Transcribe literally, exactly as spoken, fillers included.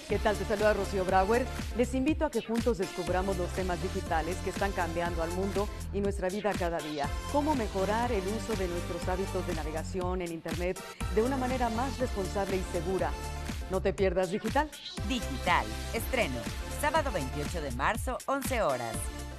¿Qué tal? Te saluda Rocío Brauer. Les invito a que juntos descubramos los temas digitales que están cambiando al mundo y nuestra vida cada día. Cómo mejorar el uso de nuestros hábitos de navegación en Internet de una manera más responsable y segura. No te pierdas Digital. Digital, estreno, sábado veintiocho de marzo, once horas.